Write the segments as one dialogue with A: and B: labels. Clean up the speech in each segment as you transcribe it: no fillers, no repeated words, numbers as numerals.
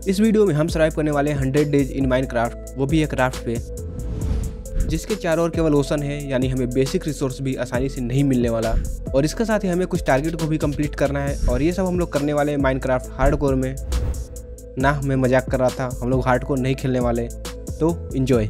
A: इस वीडियो में हम सर्वाइव करने वाले हैं 100 डेज इन माइनक्राफ्ट, वो भी एक राफ्ट पे जिसके चारों ओर केवल ओशन है, यानी हमें बेसिक रिसोर्स भी आसानी से नहीं मिलने वाला। और इसके साथ ही हमें कुछ टारगेट को भी कंप्लीट करना है और ये सब हम लोग करने वाले हैं माइनक्राफ्ट हार्डकोर में। ना मैं मजाक कर रहा था, हम लोग हार्डकोर नहीं खेलने वाले, तो एंजॉय।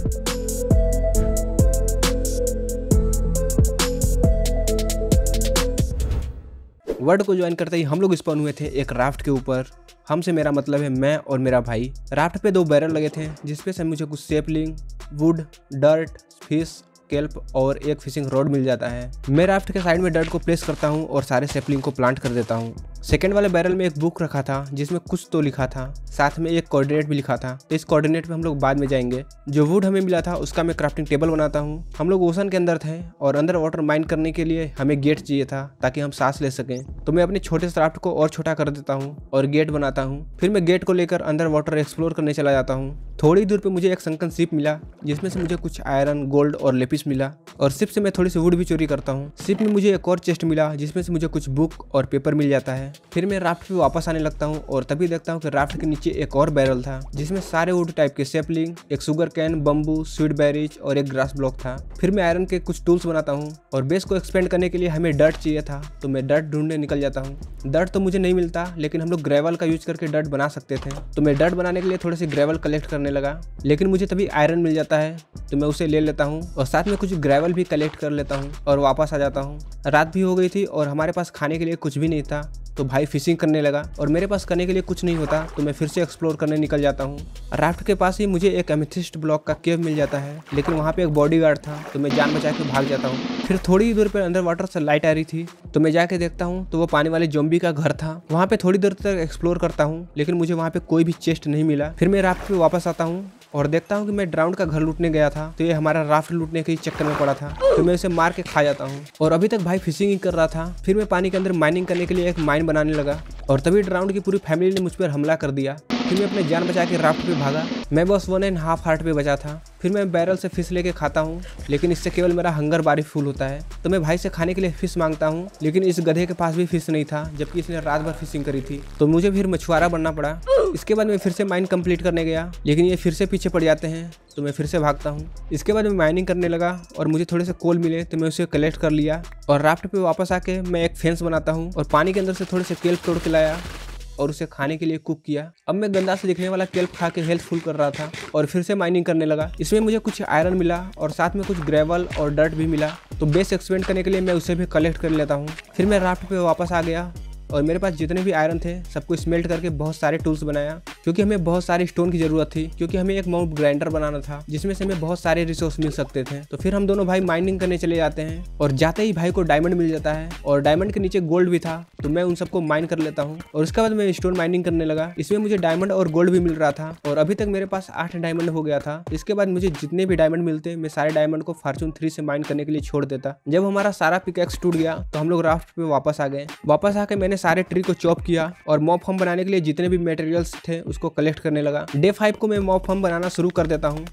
A: वर्ल्ड को ज्वाइन करते ही हम लोग स्पॉन हुए थे एक राफ्ट के ऊपर। हमसे मेरा मतलब है मैं और मेरा भाई। राफ्ट पे 2 बैरल लगे थे जिसपे से मुझे कुछ sapling, wood, dirt, fish, kelp और एक फिशिंग रॉड मिल जाता है। मैं राफ्ट के साइड में डर्ट को प्लेस करता हूँ और सारे सेपलिंग को प्लांट कर देता हूँ। सेकेंड वाले बैरल में एक बुक रखा था जिसमें कुछ तो लिखा था, साथ में एक कोऑर्डिनेट भी लिखा था, तो इस कोऑर्डिनेट पे हम लोग बाद में जाएंगे। जो वुड हमें मिला था उसका मैं क्राफ्टिंग टेबल बनाता हूँ। हम लोग ओशन के अंदर थे और अंदर वाटर माइन करने के लिए हमें गेट चाहिए था ताकि हम सांस ले सकें, तो मैं अपने छोटे से राफ्ट को और छोटा कर देता हूँ और गेट बनाता हूँ। फिर मैं गेट को लेकर अंदर वाटर एक्सप्लोर करने चला जाता हूँ। थोड़ी दूर पे मुझे एक संकन शिप मिला जिसमें से मुझे कुछ आयरन, गोल्ड और लेपिस मिला, और शिप से मैं थोड़ी सी वुड भी चोरी करता हूँ। शिप में मुझे एक और चेस्ट मिला जिसमें से मुझे कुछ बुक और पेपर मिल जाता है। फिर मैं राफ्ट पे वापस आने लगता हूँ और तभी देखता हूँ कि राफ्ट के नीचे एक और बैरल था जिसमें सारे वुड टाइप के सेपलिंग, एक sugar cane, bamboo, sweet berries और एक ग्रास ब्लॉक था। फिर मैं आयरन के कुछ टूल्स बनाता हूँ और बेस को एक्सपेंड करने के लिए हमें डर्ट चाहिए था, तो मैं डर्ट ढूंढने निकल जाता हूँ। डर्ट तो मुझे नहीं मिलता, लेकिन हम लोग ग्रेवल का यूज करके डर्ट बना सकते थे, तो मैं डर्ट बनाने के लिए थोड़े से ग्रेवल कलेक्ट करने लगा। लेकिन मुझे तभी आयरन मिल जाता है, तो मैं उसे ले लेता हूँ और साथ में कुछ ग्रेवल भी कलेक्ट कर लेता हूँ और वापस आ जाता हूँ। रात भी हो गई थी और हमारे पास खाने के लिए कुछ भी नहीं था, तो भाई फिशिंग करने लगा और मेरे पास करने के लिए कुछ नहीं होता, तो मैं फिर से एक्सप्लोर करने निकल जाता हूँ। राफ्ट के पास ही मुझे एक एमेथिस्ट ब्लॉक का केव मिल जाता है, लेकिन वहाँ पे एक बॉडीगार्ड था, तो मैं जान बचा के भाग जाता हूँ। फिर थोड़ी ही दूर पर अंडर वाटर से लाइट आ रही थी, तो मैं जाके देखता हूँ तो वो पानी वाले ज़ॉम्बी का घर था। वहाँ पे थोड़ी देर तक एक्सप्लोर करता हूँ, लेकिन मुझे वहाँ पे कोई भी चेस्ट नहीं मिला। फिर मैं राफ्ट पे वापस आता हूँ और देखता हूँ कि मैं ड्राउन का घर लूटने गया था, तो ये हमारा राफ्ट लूटने के चक्कर में पड़ा था, तो मैं उसे मार के खा जाता हूँ। और अभी तक भाई फिशिंग ही कर रहा था। फिर मैं पानी के अंदर माइनिंग करने के लिए एक माइन बनाने लगा और तभी ड्राउन की पूरी फैमिली ने मुझ पर हमला कर दिया। फिर मैं अपने जान बचा के राफ्ट पे भागा। मैं बस 1.5 हार्ट पे बचा था। फिर मैं बैरल से फिश लेके खाता हूँ, लेकिन इससे केवल मेरा हंगर बार ही फुल होता है, तो मैं भाई से खाने के लिए फिश मांगता हूँ, लेकिन इस गधे के पास भी फिश नहीं था, जबकि इसने रात भर फिशिंग करी थी, तो मुझे फिर मछुआरा बनना पड़ा। इसके बाद मैं फिर से माइन कंप्लीट करने गया, लेकिन ये फिर से पीछे पड़ जाते हैं, तो मैं फिर से भागता हूँ। इसके बाद मैं माइनिंग करने लगा और मुझे थोड़े से कोल मिले, तो मैं उसे कलेक्ट कर लिया और राफ्ट पे वापस आके मैं एक फेंस बनाता हूँ और पानी के अंदर से थोड़े से केल्प तोड़ के लाया और उसे खाने के लिए कुक किया। अब मैं गंदा से दिखने वाला केल्प खा के हेल्थ फुल कर रहा था और फिर से माइनिंग करने लगा। इसमें मुझे कुछ आयरन मिला और साथ में कुछ ग्रेवल और डर्ट भी मिला, तो बेस एक्सपेंड करने के लिए मैं उसे भी कलेक्ट कर लेता हूँ। फिर मैं राफ्ट पे वापस आ गया और मेरे पास जितने भी आयरन थे सबको स्मेल्ट करके बहुत सारे टूल्स बनाया, क्योंकि हमें बहुत सारे स्टोन की जरूरत थी, क्योंकि हमें एक माउंट ग्राइंडर बनाना था जिसमें से हमें बहुत सारे रिसोर्स मिल सकते थे। तो फिर हम दोनों भाई माइनिंग करने चले जाते हैं और जाते ही भाई को डायमंड मिल जाता है और डायमंड के नीचे गोल्ड भी था, तो मैं उन सबको माइन कर लेता हूँ और उसके बाद मैं स्टोन माइनिंग करने लगा। इसमें मुझे डायमंड और गोल्ड भी मिल रहा था और अभी तक मेरे पास 8 डायमंड हो गया था। इसके बाद मुझे जितने भी डायमंड मिलते मैं सारे डायमंड को फॉर्चून 3 से माइन करने के लिए छोड़ देता। जब हमारा सारा पिकैक्स टूट गया तो हम लोग राफ्ट पे वापस आ गए। वापस आके मैंने सारे ट्री को चॉप किया और मॉब फॉर्म बनाने के लिए जितने भी मटेरियल्स थे उसको कलेक्ट करने लगा। डे 5 को मैं मॉब फॉर्म बनाना शुरू कर देता हूँ।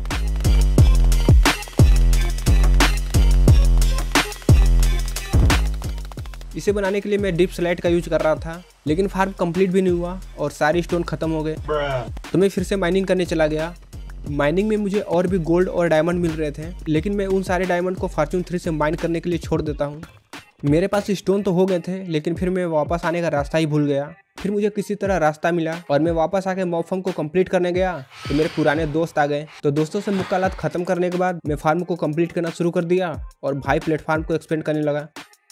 A: इसे बनाने के लिए मैं डीप स्लाइड का यूज कर रहा था, लेकिन फार्म कंप्लीट भी नहीं हुआ और सारे स्टोन खत्म हो गए, तो मैं फिर से माइनिंग करने चला गया। माइनिंग में मुझे और भी गोल्ड और डायमंड मिल रहे थे, लेकिन मैं उन सारे डायमंड को फॉर्चून 3 से माइन करने के लिए छोड़ देता हूँ। मेरे पास स्टोन तो हो गए थे, लेकिन फिर मैं वापस आने का रास्ता ही भूल गया। फिर मुझे किसी तरह रास्ता मिला और मैं वापस आके मॉब फार्म को कंप्लीट करने गया, तो मेरे पुराने दोस्त आ गए। तो दोस्तों से मुकालात खत्म करने के बाद मैं फार्म को कंप्लीट करना शुरू कर दिया और भाई प्लेटफार्म को एक्सपेंड करने लगा।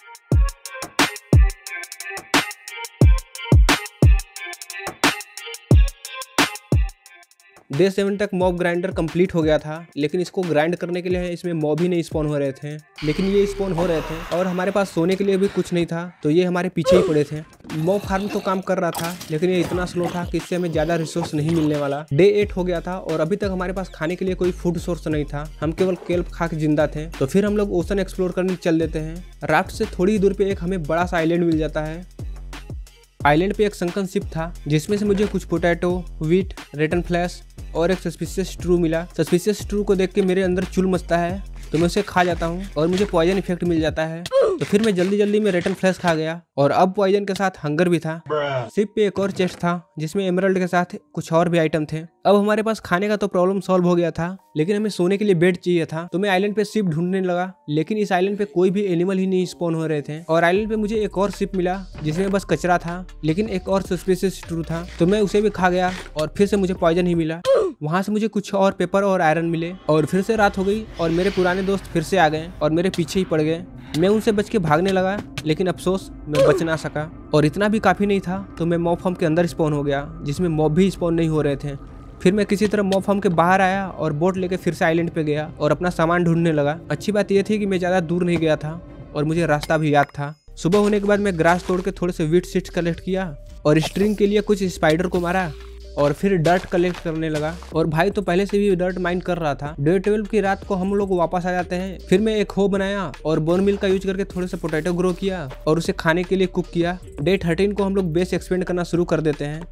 A: डे 7 तक मॉब ग्राइंडर कंप्लीट हो गया था, लेकिन इसको ग्राइंड करने के लिए इसमें मॉब ही नहीं स्पॉन हो रहे थे, लेकिन ये स्पॉन हो रहे थे और हमारे पास सोने के लिए भी कुछ नहीं था, तो ये हमारे पीछे ही पड़े थे। मॉब फार्म तो काम कर रहा था, लेकिन ये इतना स्लो था कि इससे हमें ज़्यादा रिसोर्स नहीं मिलने वाला। डे 8 हो गया था और अभी तक हमारे पास खाने के लिए कोई फूड सोर्स नहीं था, हम केवल केल्प खा के जिंदा थे। तो फिर हम लोग ओशन एक्सप्लोर करने चल देते हैं। राफ्ट से थोड़ी दूर पे एक हमें बड़ा सा आइलैंड मिल जाता है। आइलैंड पे एक संकन शिप था जिसमें से मुझे कुछ पोटैटो, व्हीट, रेटन फ्लैश और एक सस्पिशियस ट्रू मिला। सस्पिशियस ट्रू को देख के मेरे अंदर चुल मचता है तो मैं उसे खा जाता हूँ और मुझे पॉइजन इफेक्ट मिल जाता है। तो फिर मैं जल्दी जल्दी में रिटर्न फ्लैश खा गया और अब पॉइजन के साथ हंगर भी था। शिप पे एक और चेस्ट था जिसमें एमरल्ड के साथ कुछ और भी आइटम थे। अब हमारे पास खाने का तो प्रॉब्लम सॉल्व हो गया था, लेकिन हमें सोने के लिए बेड चाहिए था। तो मैं आइलैंड पे शिप ढूंढने लगा, लेकिन इस आइलैंड पे कोई भी एनिमल ही नहीं स्पॉन हो रहे थे। और आइलैंड पे मुझे एक और शिप मिला जिसमें बस कचरा था, लेकिन एक और सस्पिशियस ट्रू था। तो मैं उसे भी खा गया और फिर से मुझे पॉइजन ही मिला। वहां से मुझे कुछ और पेपर और आयरन मिले और फिर से रात हो गई और मेरे पुराने दोस्त फिर से आ गए और मेरे पीछे ही पड़ गए। मैं उनसे बच के भागने लगा, लेकिन अफसोस मैं बच ना सका। और इतना भी काफी नहीं था तो मैं मॉब फार्म के अंदर स्पॉन हो गया, जिसमें मॉब भी स्पॉन नहीं हो रहे थे। फिर मैं किसी तरह मॉब फार्म के बाहर आया और बोट लेके फिर से आइलैंड पे गया और अपना सामान ढूंढने लगा। अच्छी बात यह थी कि मैं ज्यादा दूर नहीं गया था और मुझे रास्ता भी याद था। सुबह होने के बाद मैं ग्रास तोड़ के थोड़े से वीट सीड्स कलेक्ट किया और स्ट्रिंग के लिए कुछ स्पाइडर को मारा और फिर डर्ट कलेक्ट करने लगा। और भाई तो पहले से भी डर्ट माइन कर रहा था। डे 12 की रात को हम लोग वापस आ जाते हैं। फिर मैं एक हो बनाया और बोन मिल का यूज करके थोड़े से पोटैटो ग्रो किया और उसे खाने के लिए कुक किया। डे 13 को हम लोग बेस एक्सपेंड करना शुरू कर देते हैं।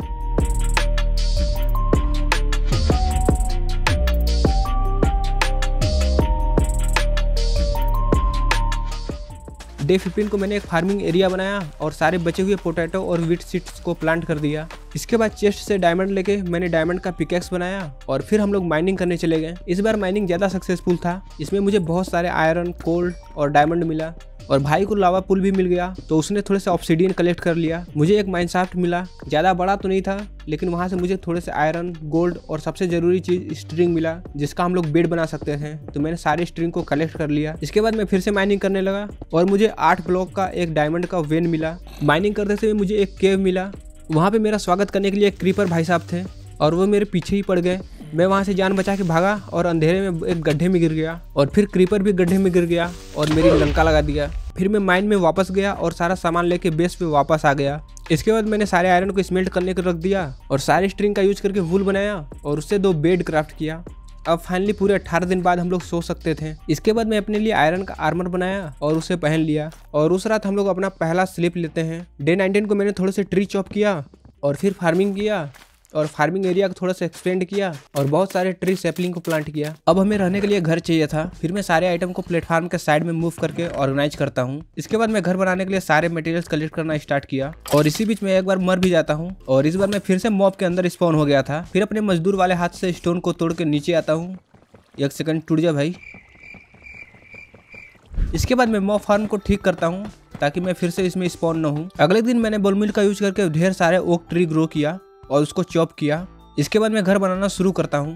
A: डे 15 को मैंने एक फार्मिंग एरिया बनाया और सारे बचे हुए पोटैटो और वीट सीड्स को प्लांट कर दिया। इसके बाद चेस्ट से डायमंड लेके मैंने डायमंड का पिकेक्स बनाया और फिर हम लोग माइनिंग करने चले गए। इस बार माइनिंग ज़्यादा सक्सेसफुल था। इसमें मुझे बहुत सारे आयरन, कोल्ड और डायमंड मिला और भाई को लावा पुल भी मिल गया, तो उसने थोड़े से ऑब्सिडियन कलेक्ट कर लिया। मुझे एक माइनशाफ्ट मिला, ज़्यादा बड़ा तो नहीं था, लेकिन वहाँ से मुझे थोड़े से आयरन, गोल्ड और सबसे ज़रूरी चीज़ स्ट्रिंग मिला, जिसका हम लोग बेड बना सकते थे। तो मैंने सारे स्ट्रिंग को कलेक्ट कर लिया। इसके बाद मैं फिर से माइनिंग करने लगा और मुझे 8 ब्लॉक का एक डायमंड का वेन मिला। माइनिंग करते समय मुझे एक केव मिला। वहाँ पे मेरा स्वागत करने के लिए एक क्रीपर भाई साहब थे और वो मेरे पीछे ही पड़ गए। मैं वहाँ से जान बचा के भागा और अंधेरे में एक गड्ढे में गिर गया और फिर क्रीपर भी गड्ढे में गिर गया और मेरी लंका लगा दिया। फिर मैं माइन में वापस गया और सारा सामान लेके बेस पे वापस आ गया। इसके बाद मैंने सारे आयरन को स्मेल्ट करने को रख दिया और सारे स्ट्रिंग का यूज करके वूल बनाया और उससे 2 बेड क्राफ्ट किया। अब फाइनली पूरे 18 दिन बाद हम लोग सो सकते थे। इसके बाद मैं अपने लिए आयरन का आर्मर बनाया और उसे पहन लिया और उस रात हम लोग अपना पहला स्लीप लेते हैं। डे 19 को मैंने थोड़े से ट्री चॉप किया और फिर फार्मिंग किया और फार्मिंग एरिया को थोड़ा सा एक्सपेंड किया और बहुत सारे ट्री सैपलिंग को प्लांट किया। अब हमें रहने के लिए घर चाहिए था। फिर मैं सारे आइटम को प्लेटफॉर्म के साइड में मूव करके ऑर्गेनाइज करता हूँ। इसके बाद मैं घर बनाने के लिए सारे मटेरियल्स कलेक्ट करना स्टार्ट किया और इसी बीच में एक बार मर भी जाता हूँ और इस बार मैं फिर से मॉब के अंदर स्पॉन हो गया था। फिर अपने मजदूर वाले हाथ से स्टोन को तोड़ के नीचे आता हूँ। 1 सेकंड, टूट जा भाई। इसके बाद मैं मॉब फार्म को ठीक करता हूँ ताकि मैं फिर से इसमें स्पॉन न हूँ। अगले दिन मैंने बोन मिल का यूज करके ढेर सारे ओक ट्री ग्रो किया और उसको चॉप किया। इसके बाद मैं घर बनाना शुरू करता हूँ।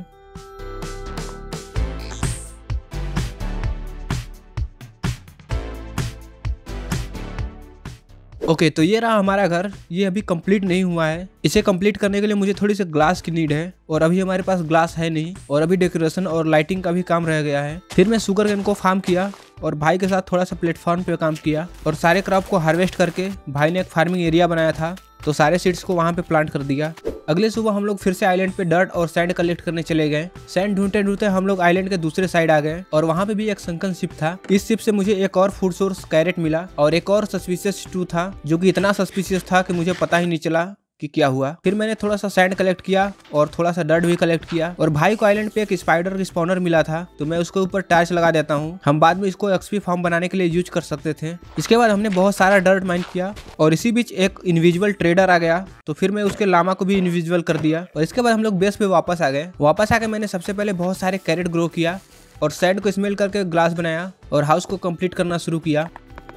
A: ओके, तो ये रहा हमारा घर। ये अभी कंप्लीट नहीं हुआ है। इसे कंप्लीट करने के लिए मुझे थोड़ी सी ग्लास की नीड है और अभी हमारे पास ग्लास है नहीं और अभी डेकोरेशन और लाइटिंग का भी काम रह गया है। फिर मैं शुगर केन को फार्म किया और भाई के साथ थोड़ा सा प्लेटफॉर्म पे काम किया और सारे क्रॉप को हार्वेस्ट करके भाई ने एक फार्मिंग एरिया बनाया था, तो सारे सीड्स को वहाँ पे प्लांट कर दिया। अगले सुबह हम लोग फिर से आइलैंड पे डर्ट और सैंड कलेक्ट करने चले गए। सैंड ढूंढते ढूंढते हम लोग आइलैंड के दूसरे साइड आ गए और वहाँ पे भी एक संकन शिप था। इस शिप से मुझे एक और फूड सोर्स कैरेट मिला और एक और सस्पिशियस ट्रू था, जो कि इतना सस्पिशियस था कि मुझे पता ही नहीं चला कि क्या हुआ। फिर मैंने थोड़ा सा सैंड कलेक्ट किया और थोड़ा सा डर्ट भी कलेक्ट किया और भाई को आइलैंड पे एक स्पाइडर स्पॉनर मिला था, तो मैं उसके ऊपर टार्च लगा देता हूँ। हम बाद में इसको एक्सपी फार्म बनाने के लिए यूज कर सकते थे। इसके बाद हमने बहुत सारा डर्ट माइन किया और इसी बीच एक इनविजिबल ट्रेडर आ गया, तो फिर मैं उसके लामा को भी इनविजिबल कर दिया और इसके बाद हम लोग बेस पे वापस आ गए। वापस आके मैंने सबसे पहले बहुत सारे कैरेट ग्रो किया और सैंड को स्मेल करके ग्लास बनाया और हाउस को कंप्लीट करना शुरू किया।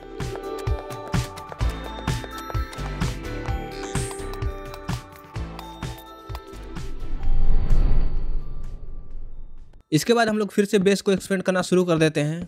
A: इसके बाद हम लोग फिर से बेस को एक्सपेंड करना शुरू कर देते हैं।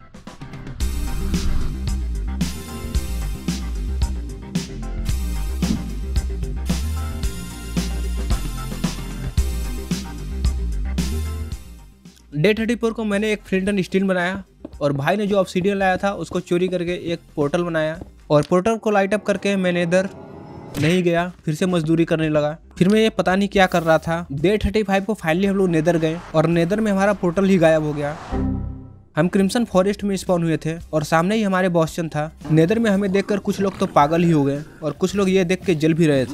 A: डे 34 को मैंने एक फ्लिंट एंड स्टील बनाया और भाई ने जो ऑब्सीडियन लाया था उसको चोरी करके एक पोर्टल बनाया और पोर्टल को लाइट अप करके मैं नेदर नहीं गया, फिर से मजदूरी करने लगा। फिर मैं ये पता नहीं क्या कर रहा था। डे 35 को फाइनली हम लोग नेदर गए और नेदर में हमारा पोर्टल ही गायब हो गया। हम क्रिम्सन फॉरेस्ट में स्पॉन हुए थे और सामने ही हमारे बॉस्टन था। नेदर में हमें देखकर कुछ लोग तो पागल ही हो गए और कुछ लोग ये देख के जल भी रहे थे।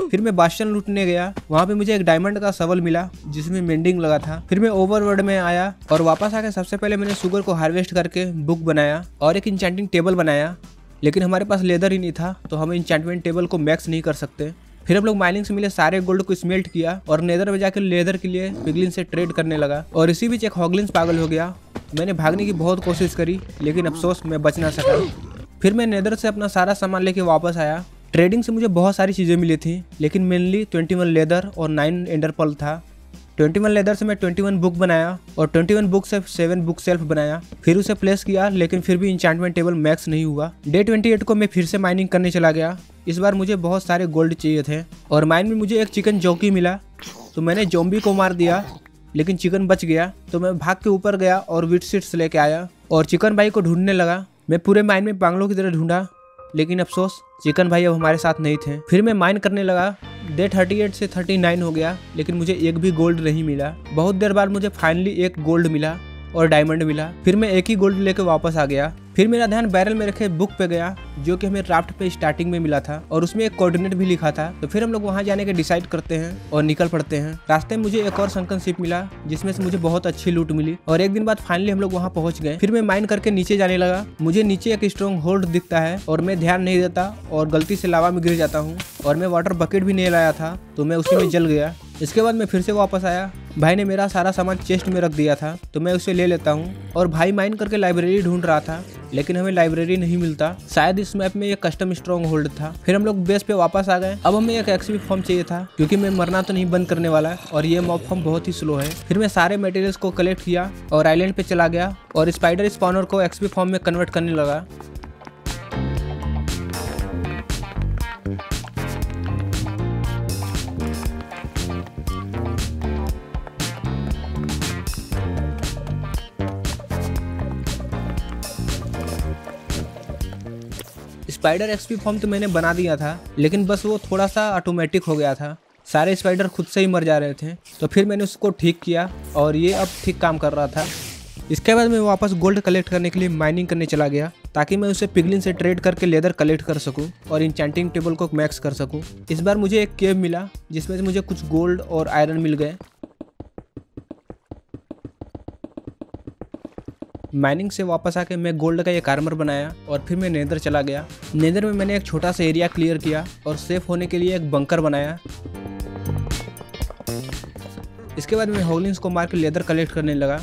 A: फिर मैं बास्टियन लूटने गया, वहाँ पे मुझे एक डायमंड का शवल मिला जिसमें मेंडिंग लगा था। फिर मैं ओवरवर्ल्ड में आया और वापस आके सबसे पहले मैंने शुगर को हार्वेस्ट करके बुक बनाया और एक इंचेंटिंग टेबल बनाया, लेकिन हमारे पास लेदर ही नहीं था तो हम इंचेंटमेंट टेबल को मैक्स नहीं कर सकते। फिर हम लोग माइनिंग से मिले सारे गोल्ड को स्मेल्ट किया और नेदर में जाकर लेदर के लिए पिगलिन से ट्रेड करने लगा और इसी बीच एक हॉगलिन्स पागल हो गया। मैंने भागने की बहुत कोशिश करी लेकिन अफसोस मैं बच ना सका। फिर मैं नेदर से अपना सारा सामान लेके वापस आया। ट्रेडिंग से मुझे बहुत सारी चीज़ें मिली थी, लेकिन मेनली 21 लेदर और 9 एंडर पर्ल था। 21 लेदर से मैं 21 बुक बनाया और 21 बुक से 7 बुक सेल्फ बनाया। फिर उसे प्लेस किया, लेकिन फिर भी इंचेंटमेंट टेबल मैक्स नहीं हुआ। डे 28 को मैं फिर से माइनिंग करने चला गया। इस बार मुझे बहुत सारे गोल्ड चाहिए थे और माइन में मुझे एक चिकन जॉकी मिला, तो मैंने जोम्बी को मार दिया, लेकिन चिकन बच गया। तो मैं भाग के ऊपर गया और वीट सीड्स लेके आया और चिकन भाई को ढूंढने लगा। मैं पूरे माइन में पागलों की तरह ढूंढा, लेकिन अफसोस चिकन भाई अब हमारे साथ नहीं थे। फिर मैं माइन करने लगा। डे 38 से 39 हो गया, लेकिन मुझे एक भी गोल्ड नहीं मिला। बहुत देर बाद मुझे फाइनली एक गोल्ड मिला और डायमंड मिला। फिर मैं एक ही गोल्ड लेकर वापस आ गया। फिर मेरा ध्यान बैरल में रखे बुक पे गया, जो कि हमें राफ्ट पे स्टार्टिंग में मिला था और उसमें एक कोऑर्डिनेट भी लिखा था। तो फिर हम लोग वहाँ जाने के डिसाइड करते हैं और निकल पड़ते हैं। रास्ते में मुझे एक और संकन शिप मिला, जिसमें से मुझे बहुत अच्छी लूट मिली और एक दिन बाद फाइनली हम लोग वहाँ पहुँच गए। फिर मैं माइन करके नीचे जाने लगा। मुझे नीचे एक स्ट्रॉन्ग होल्ड दिखता है और मैं ध्यान नहीं देता और गलती से लावा में गिर जाता हूँ और मैं वाटर बकेट भी नहीं लाया था, तो मैं उसी में जल गया। इसके बाद मैं फिर से वापस आया। भाई ने मेरा सारा सामान चेस्ट में रख दिया था, तो मैं उसे ले लेता हूँ। और भाई माइन करके लाइब्रेरी ढूंढ रहा था, लेकिन हमें लाइब्रेरी नहीं मिलता। शायद इस मैप में एक कस्टम स्ट्रॉन्ग होल्ड था। फिर हम लोग बेस पे वापस आ गए। अब हमें एक एक्सपी फॉर्म चाहिए था, क्योंकि मैं मरना तो नहीं बंद करने वाला और ये मॉब फॉर्म बहुत ही स्लो है। फिर मैं सारे मटेरियल्स को कलेक्ट किया और आइलैंड पे चला गया और स्पाइडर स्पॉनर को एक्सपी फॉर्म में कन्वर्ट करने लगा। स्पाइडर एक्सपी फॉर्म तो मैंने बना दिया था, लेकिन बस वो थोड़ा सा ऑटोमेटिक हो गया था। सारे स्पाइडर खुद से ही मर जा रहे थे। तो फिर मैंने उसको ठीक किया और ये अब ठीक काम कर रहा था। इसके बाद मैं वापस गोल्ड कलेक्ट करने के लिए माइनिंग करने चला गया, ताकि मैं उसे पिगलिन से ट्रेड करके लेदर कलेक्ट कर सकूं और इंचेंटिंग टेबल को मैक्स कर सकूं। इस बार मुझे एक केव मिला, जिसमें से मुझे कुछ गोल्ड और आयरन मिल गए। माइनिंग से वापस आके मैं गोल्ड का एक आर्मर बनाया और फिर मैं नेदर चला गया। नेदर में मैंने एक छोटा सा एरिया क्लियर किया और सेफ होने के लिए एक बंकर बनाया। इसके बाद मैं हॉगलिन्स को मार के लेदर कलेक्ट करने लगा।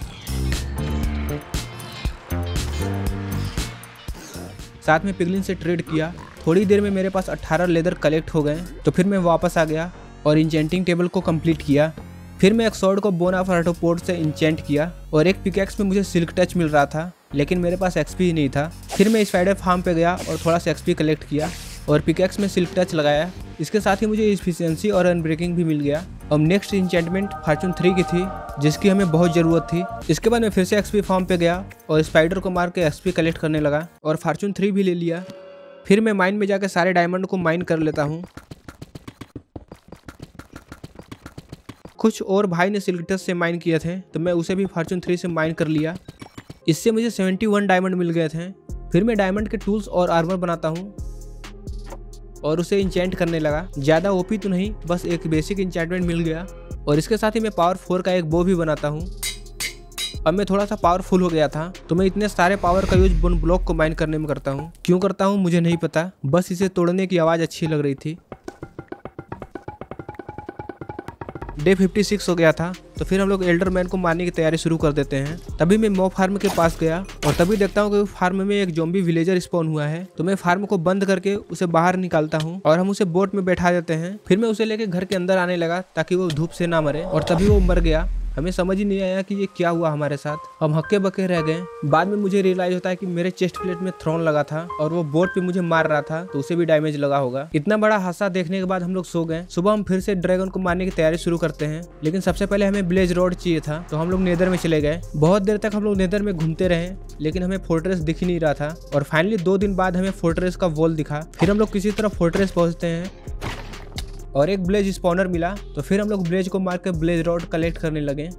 A: साथ में पिगलिन से ट्रेड किया। थोड़ी देर में मेरे पास 18 लेदर कलेक्ट हो गए। तो फिर मैं वापस आ गया और इंचेंटिंग टेबल को कंप्लीट किया। फिर मैं एक स्वॉर्ड को बोन ऑफ आर्टोपोड से इंचेंट किया और एक पिकैक्स में मुझे सिल्क टच मिल रहा था, लेकिन मेरे पास एक्सपी ही नहीं था। फिर मैं स्पाइडर फार्म पे गया और थोड़ा सा एक्सपी कलेक्ट किया और पिकैक्स में सिल्क टच लगाया। इसके साथ ही मुझे इफिशिएंसी और अनब्रेकिंग भी मिल गया। अब नेक्स्ट इंचेंटमेंट फॉर्चून 3 की थी, जिसकी हमें बहुत ज़रूरत थी। इसके बाद मैं फिर से एक्सपी फार्म पे गया और स्पाइडर को मार के एक्सपी कलेक्ट करने लगा और फॉर्चून 3 भी ले लिया। फिर मैं माइन में जाकर सारे डायमंड को माइन कर लेता हूँ। कुछ और भाई ने सिल्क टच से माइन किए थे, तो मैं उसे भी फॉर्चून 3 से माइन कर लिया। इससे मुझे 71 डायमंड मिल गए थे। फिर मैं डायमंड के टूल्स और आर्मर बनाता हूँ और उसे इंचेंट करने लगा। ज़्यादा ओपी तो नहीं, बस एक बेसिक इंचेंटमेंट मिल गया। और इसके साथ ही मैं पावर 4 का एक बो भी बनाता हूँ। अब मैं थोड़ा सा पावरफुल हो गया था, तो मैं इतने सारे पावर का यूज बोन ब्लॉक को माइन करने में करता हूँ। क्यों करता हूँ मुझे नहीं पता, बस इसे तोड़ने की आवाज़ अच्छी लग रही थी। डे 56 हो गया था, तो फिर हम लोग एल्डर मैन को मारने की तैयारी शुरू कर देते हैं। तभी मैं मॉब फार्म के पास गया और तभी देखता हूँ कि फार्म में एक ज़ॉम्बी विलेजर स्पॉन हुआ है। तो मैं फार्म को बंद करके उसे बाहर निकालता हूँ और हम उसे बोट में बैठा देते हैं। फिर मैं उसे लेके घर के अंदर आने लगा, ताकि वो धूप से ना मरे, और तभी वो मर गया। हमें समझ ही नहीं आया कि ये क्या हुआ हमारे साथ। हम हक्के बक्के रह गए। बाद में मुझे रियलाइज होता है कि मेरे चेस्ट प्लेट में थ्रोन लगा था और वो बोट पे मुझे मार रहा था, तो उसे भी डैमेज लगा होगा। इतना बड़ा हादसा देखने के बाद हम लोग सो गए। सुबह हम फिर से ड्रैगन को मारने की तैयारी शुरू करते हैं, लेकिन सबसे पहले हमें ब्लेज रोड चाहिए था, तो हम लोग नेदर में चले गए। बहुत देर तक हम लोग नेदर में घूमते रहे, लेकिन हमें फोर्ट्रेस दिख ही नहीं रहा था। और फाइनली 2 दिन बाद हमें फोर्ट्रेस का वॉल दिखा। फिर हम लोग किसी तरह फोर्ट्रेस पहुंचते हैं और एक ब्लेज स्पॉनर मिला। तो फिर हम लोग ब्लेज को मार के ब्लेज रोड कलेक्ट करने लगे।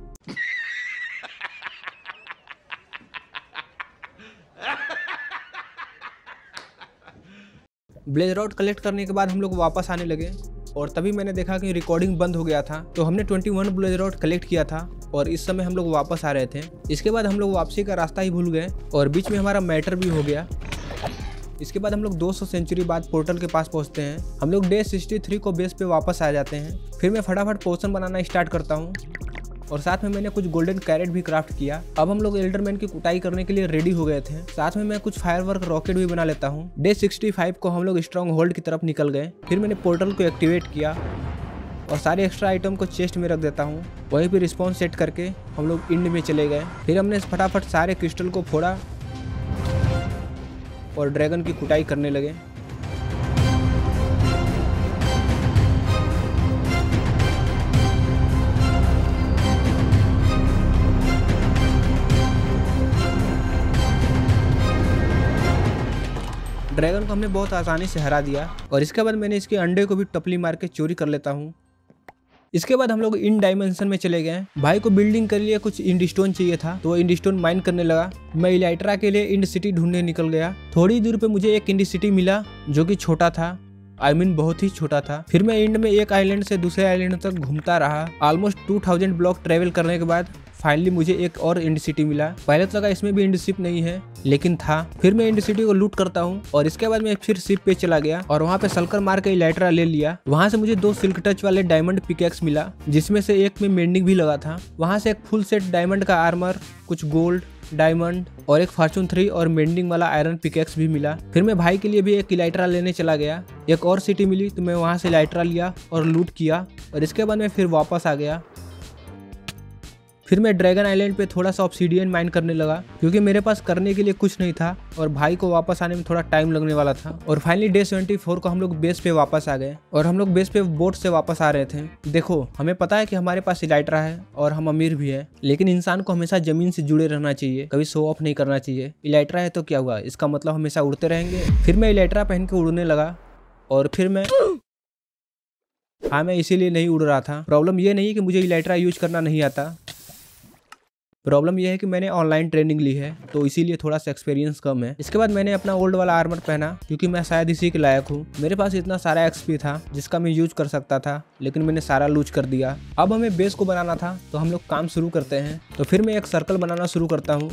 A: ब्लेज रॉड कलेक्ट करने के बाद हम लोग वापस आने लगे और तभी मैंने देखा कि रिकॉर्डिंग बंद हो गया था। तो हमने 21 ब्लेजरॉड कलेक्ट किया था और इस समय हम लोग वापस आ रहे थे। इसके बाद हम लोग वापसी का रास्ता ही भूल गए और बीच में हमारा मैटर भी हो गया। इसके बाद हम लोग 200 सेंचुरी बाद पोर्टल के पास पहुंचते हैं। हम लोग डे 63 को बेस पे वापस आ जाते हैं। फिर मैं फटाफट पोशन बनाना स्टार्ट करता हूँ और साथ में मैंने कुछ गोल्डन कैरेट भी क्राफ्ट किया। अब हम लोग एल्डरमैन की कुटाई करने के लिए रेडी हो गए थे। साथ में मैं कुछ फायरवर्क रॉकेट भी बना लेता हूँ। डे 65 को हम लोग स्ट्रॉन्ग होल्ड की तरफ निकल गए। फिर मैंने पोर्टल को एक्टिवेट किया और सारे एक्स्ट्रा आइटम को चेस्ट में रख देता हूँ। वहीं पर रिस्पॉन्स सेट करके हम लोग इंड में चले गए। फिर हमने फटाफट सारे क्रिस्टल को फोड़ा और ड्रैगन की कुटाई करने लगे। ड्रैगन को हमने बहुत आसानी से हरा दिया और इसके बाद मैंने इसके अंडे को भी टपली मार के चोरी कर लेता हूँ। इसके बाद हम लोग इन डायमेंशन में चले गए। भाई को बिल्डिंग के लिए कुछ इंड स्टोन चाहिए था तो वो इंड स्टोन माइन करने लगा। मैं इलाइट्रा के लिए इंड सिटी ढूंढने निकल गया। थोड़ी दूर पे मुझे एक इंड सिटी मिला जो कि छोटा था, बहुत ही छोटा था। फिर मैं इंड में एक आइलैंड से दूसरे आइलैंड तक घूमता रहा। ऑलमोस्ट 2000 ब्लॉक ट्रेवल करने के बाद फाइनली मुझे एक और इंड सिटी मिला। पहले तो लगा इसमें भी इंड शिप नहीं है, लेकिन था। फिर मैं इंड सिटी को लूट करता हूँ और इसके बाद मैं फिर शिप पे चला गया और वहाँ पे सल्कर मार के इलाइट्रा ले लिया। वहाँ से मुझे 2 सिल्क टच वाले डायमंड पिकेक्स मिला, जिसमें से एक में मेंडिंग भी लगा था। वहाँ से एक फुल सेट डायमंड का आर्मर, कुछ गोल्ड, डायमंड और एक फॉर्चून 3 और मेंडिंग वाला आयरन पिकेक्स भी मिला। फिर मैं भाई के लिए भी एक इलाइट्रा लेने चला गया। एक और सिटी मिली तो मैं वहाँ से इलाइट्रा लिया और लूट किया और इसके बाद मैं फिर वापस आ गया। फिर मैं ड्रैगन आइलैंड पे थोड़ा सा ऑब्सीडियन माइन करने लगा क्योंकि मेरे पास करने के लिए कुछ नहीं था और भाई को वापस आने में थोड़ा टाइम लगने वाला था। और फाइनली डे 74 को हम लोग बेस पे वापस आ गए और हम लोग बेस पे बोट से वापस आ रहे थे। देखो, हमें पता है कि हमारे पास इलाइट्रा है और हम अमीर भी है, लेकिन इंसान को हमेशा जमीन से जुड़े रहना चाहिए, कभी शो ऑफ नहीं करना चाहिए। इलाइट्रा है तो क्या हुआ, इसका मतलब हमेशा उड़ते रहेंगे। फिर मैं इलाइट्रा पहन के उड़ने लगा और फिर मैं इसीलिए नहीं उड़ रहा था। प्रॉब्लम ये नहीं कि मुझे इलाइट्रा यूज करना नहीं आता, प्रॉब्लम यह है कि मैंने ऑनलाइन ट्रेनिंग ली है तो इसीलिए थोड़ा सा एक्सपीरियंस कम है। इसके बाद मैंने अपना ओल्ड वाला आर्मर पहना क्योंकि मैं शायद इसी के लायक हूँ। मेरे पास इतना सारा एक्सपी था जिसका मैं यूज कर सकता था, लेकिन मैंने सारा लूज कर दिया। अब हमें बेस को बनाना था तो हम लोग काम शुरू करते हैं। तो फिर मैं एक सर्कल बनाना शुरू करता हूँ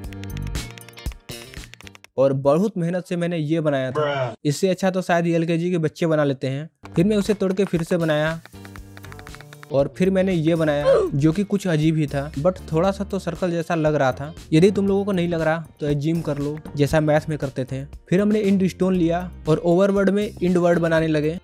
A: और बहुत मेहनत से मैंने ये बनाया था। इससे अच्छा तो शायद LKG के बच्चे बना लेते हैं। फिर मैं उसे तोड़ के फिर से बनाया और फिर मैंने ये बनाया जो कि कुछ अजीब ही था, बट थोड़ा सा तो सर्कल जैसा लग रहा था। यदि तुम लोगों को नहीं लग रहा तो एज्यूम कर लो जैसा मैथ में करते थे। फिर हमने इंड स्टोन लिया और ओवरवर्ड में इंड वर्ड बनाने लगे।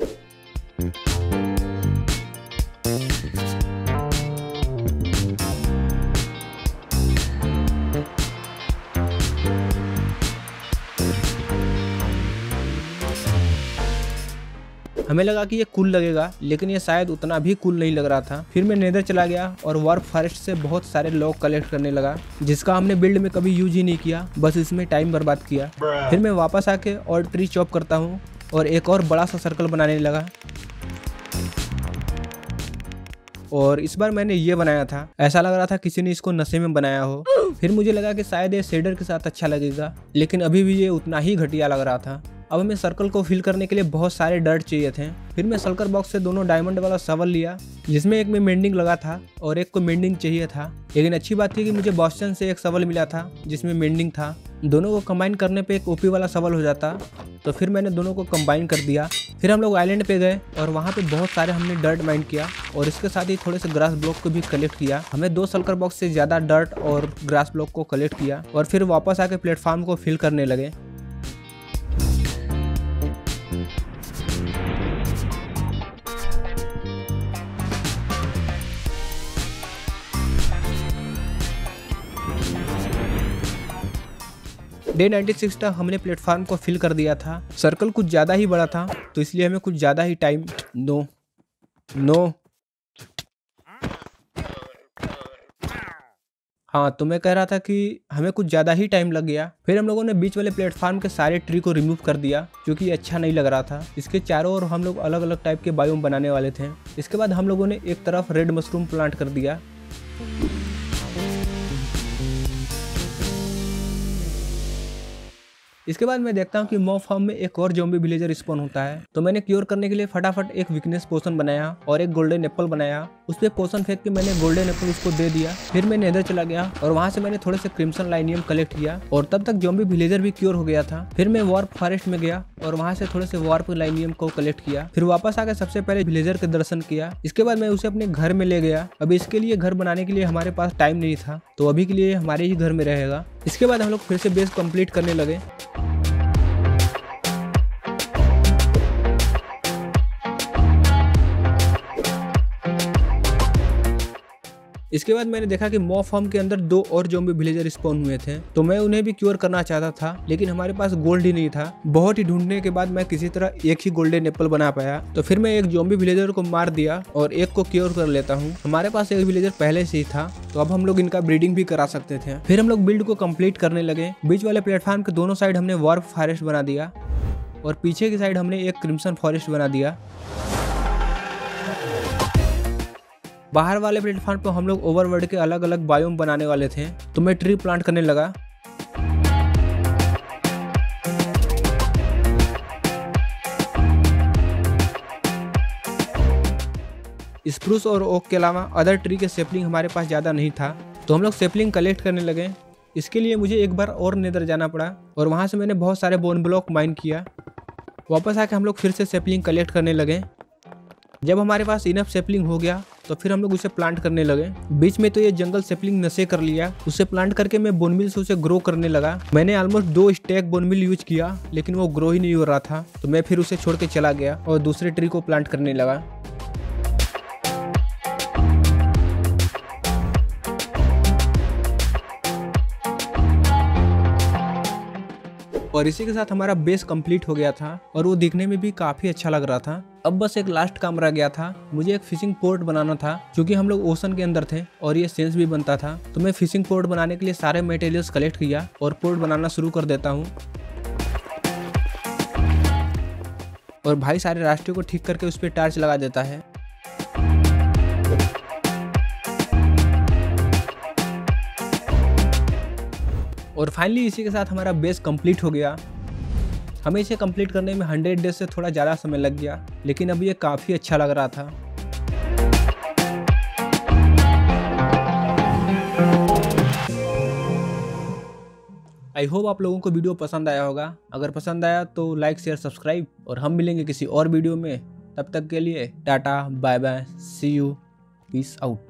A: हमें लगा कि ये कूल लगेगा, लेकिन ये शायद उतना भी कूल नहीं लग रहा था। फिर मैं नेदर चला गया और वार्प फॉरेस्ट से बहुत सारे लॉग कलेक्ट करने लगा, जिसका हमने बिल्ड में कभी यूज ही नहीं किया, बस इसमें टाइम बर्बाद किया। फिर मैं वापस आके और ट्री चॉप करता हूँ और एक और बड़ा सा सर्कल बनाने लगा। और इस बार मैंने ये बनाया था, ऐसा लग रहा था किसी ने इसको नशे में बनाया हो। फिर मुझे लगा कि शायद ये शेडर के साथ अच्छा लगेगा, लेकिन अभी भी ये उतना ही घटिया लग रहा था। अब हमें सर्कल को फिल करने के लिए बहुत सारे डर्ट चाहिए थे। फिर मैं सल्कर बॉक्स से दोनों डायमंड वाला शवल लिया, जिसमें एक में मेंडिंग लगा था और एक को मेंडिंग चाहिए था। लेकिन अच्छी बात थी कि मुझे बॉस्टन से एक शवल मिला था जिसमें मेंडिंग था। दोनों को कंबाइन करने पे एक ओपी वाला शवल हो जाता, तो फिर मैंने दोनों को कंबाइन कर दिया। फिर हम लोग आइलैंड पे गए और वहाँ पे बहुत सारे हमने डर्ट माइन किया और इसके साथ ही थोड़े से ग्रास ब्लॉक को भी कलेक्ट किया। हमें 2 सल्कर बॉक्स से ज़्यादा डर्ट और ग्रास ब्लॉक को कलेक्ट किया और फिर वापस आके प्लेटफॉर्म को फिल करने लगे। डे 96 तक हमने प्लेटफॉर्म को फिल कर दिया था। सर्कल कुछ ज़्यादा ही बड़ा था तो इसलिए हमें कुछ ज़्यादा ही टाइम हाँ, तो मैं कह रहा था कि हमें कुछ ज़्यादा ही टाइम लग गया। फिर हम लोगों ने बीच वाले प्लेटफॉर्म के सारे ट्री को रिमूव कर दिया क्योंकि अच्छा नहीं लग रहा था। इसके चारों ओर हम लोग अलग अलग टाइप के बायोम बनाने वाले थे। इसके बाद हम लोगों ने एक तरफ रेड मशरूम प्लांट कर दिया। इसके बाद मैं देखता हूँ कि मॉब फार्म में एक और ज़ॉम्बी विलेजर स्पॉन होता है। तो मैंने क्योर करने के लिए फटाफट एक वीकनेस पोशन बनाया और एक गोल्डन एप्पल बनाया। उस पर पोशन फेंक के मैंने गोल्डन एप्पल उसको दे दिया। फिर मैं नेदर चला गया और वहाँ से मैंने थोड़े से क्रिम्सन लाइनियम कलेक्ट किया और तब तक ज़ॉम्बी विलेजर भी क्योर हो गया था। फिर मैं वार्प फॉरेस्ट में गया और वहाँ से थोड़े से वार्प लाइनियम को कलेक्ट किया। फिर वापस आकर सबसे पहले विलेजर के दर्शन किया। इसके बाद मैं उसे अपने घर में ले गया। अब इसके लिए घर बनाने के लिए हमारे पास टाइम नहीं था, तो अभी के लिए हमारे ही घर में रहेगा। इसके बाद हम लोग फिर से बेस कंप्लीट करने लगे। इसके बाद मैंने देखा कि मॉब फार्म के अंदर 2 और ज़ॉम्बी विलेजर स्पॉन हुए थे, तो मैं उन्हें भी क्योर करना चाहता था, लेकिन हमारे पास गोल्ड ही नहीं था। बहुत ही ढूंढने के बाद मैं किसी तरह एक ही गोल्डन एप्पल बना पाया। तो फिर मैं एक ज़ॉम्बी विलेजर को मार दिया और एक को क्योर कर लेता हूँ। हमारे पास एक विलेजर पहले से ही था, तो अब हम लोग इनका ब्रीडिंग भी करा सकते थे। फिर हम लोग बिल्ड को कम्प्लीट करने लगे। बीच वाले प्लेटफॉर्म के दोनों साइड हमने वार्प फॉरेस्ट बना दिया और पीछे की साइड हमने एक क्रिम्सन फॉरेस्ट बना दिया। बाहर वाले प्लेटफॉर्म पर हम लोग ओवरवर्ल्ड के अलग अलग बायोम बनाने वाले थे, तो मैं ट्री प्लांट करने लगा। स्प्रूस और ओक के अलावा अदर ट्री के सेपलिंग हमारे पास ज़्यादा नहीं था, तो हम लोग सेपलिंग कलेक्ट करने लगे। इसके लिए मुझे एक बार और नेदर जाना पड़ा और वहाँ से मैंने बहुत सारे बोन ब्लॉक माइन किया। वापस आके हम लोग फिर से सेपलिंग कलेक्ट करने लगे। जब हमारे पास इनफ सेपलिंग हो गया तो फिर हम लोग उसे प्लांट करने लगे। बीच में तो ये जंगल सेपलिंग नशे कर लिया। उसे प्लांट करके मैं बोनमिल से उसे ग्रो करने लगा। मैंने ऑलमोस्ट 2 स्टैक बोनमिल यूज किया, लेकिन वो ग्रो ही नहीं हो रहा था, तो मैं फिर उसे छोड़ के चला गया और दूसरे ट्री को प्लांट करने लगा। और इसी के साथ हमारा बेस कंप्लीट हो गया था और वो दिखने में भी काफी अच्छा लग रहा था। अब बस एक लास्ट काम रह गया था। मुझे एक फिशिंग पोर्ट बनाना था, क्योंकि हम लोग ओशन के अंदर थे और ये सेंस भी बनता था। तो मैं फिशिंग पोर्ट बनाने के लिए सारे मटेरियल्स कलेक्ट किया और पोर्ट बनाना शुरू कर देता हूँ। और भाई सारे रास्ते को ठीक करके उस पर टार्च लगा देता है। और फाइनली इसी के साथ हमारा बेस कंप्लीट हो गया। हमें इसे कंप्लीट करने में 100 डेज से थोड़ा ज़्यादा समय लग गया, लेकिन अब ये काफ़ी अच्छा लग रहा था। आई होप आप लोगों को वीडियो पसंद आया होगा। अगर पसंद आया तो लाइक शेयर सब्सक्राइब, और हम मिलेंगे किसी और वीडियो में। तब तक के लिए टाटा bye bye, see you, peace out.